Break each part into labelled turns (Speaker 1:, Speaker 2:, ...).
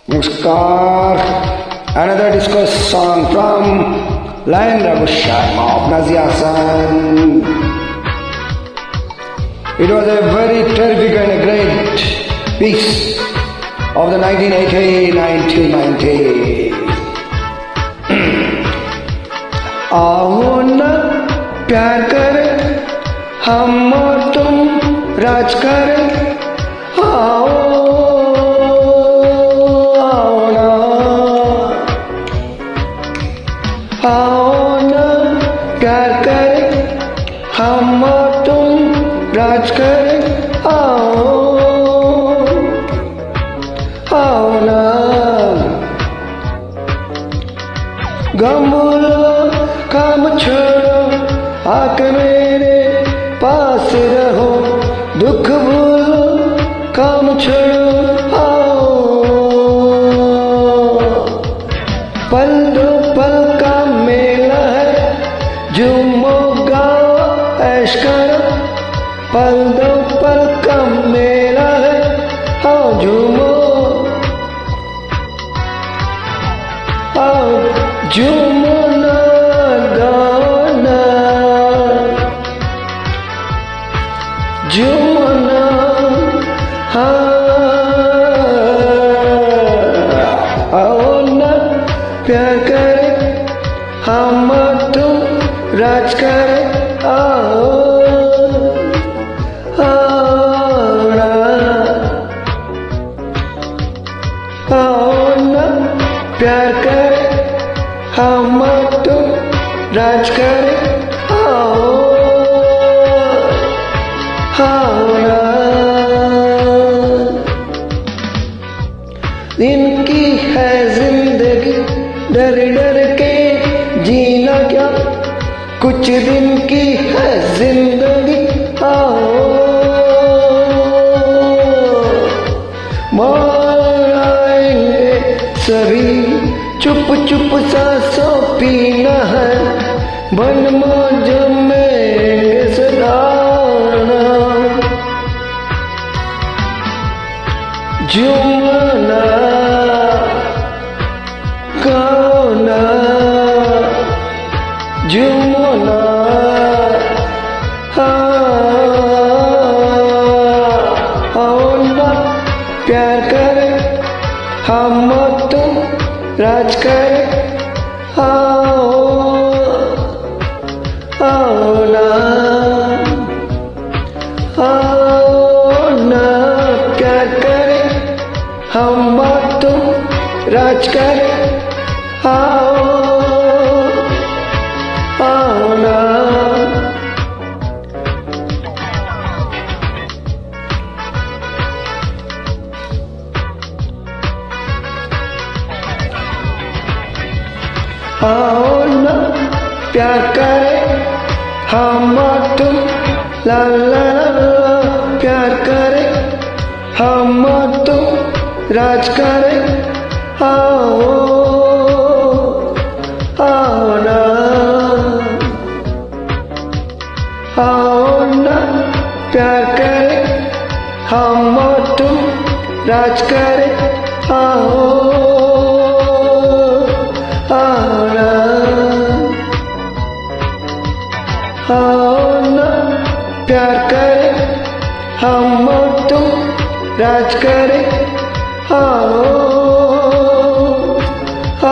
Speaker 1: Namaskar. Another disco song from Lion Rabu Sharma of Nadia Hasan. It was a very terrific and a great piece of the 1980-1990. आओ ना प्यार करे हम और तुम राज करे आओ आओ ना प्यार करे हम और तुम राज करे आओ ना गम लो काम छोड़ो आके मेरे पास रहो दुख भूलो काम छोड़ो आओ पल दो पल का मेला है झूमो गाओ ऐश करो पल दो पल का मेला है आओ झूमो आओ झूमो ना गाओ ना झूमो ना आओ ना प्यार करे हम तुम राज करे आओ ना प्यार करे हम तुम राज करे आओ ना इनकी है जिंदगी डर डर के जीना क्या कुछ दिन की है जिंदगी आओ मर आएंगे सभी चुप चुप सांसों पीना है बन मौज में सदाना झूमना गाओ ना झूमना आओ ना प्यार करे हम तुम राज करे आओ ना प्यार करे हम तुम राज करे आओ ना आओ ना प्यार करे हम तुम ला ला ला प्यार करे हम तुम राज करे आओ ना आओ ना प्यार करे हम तुम राज करे आओ ना आओ ना प्यार करे हम तुम राज करे आओ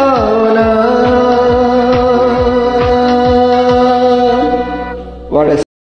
Speaker 1: ना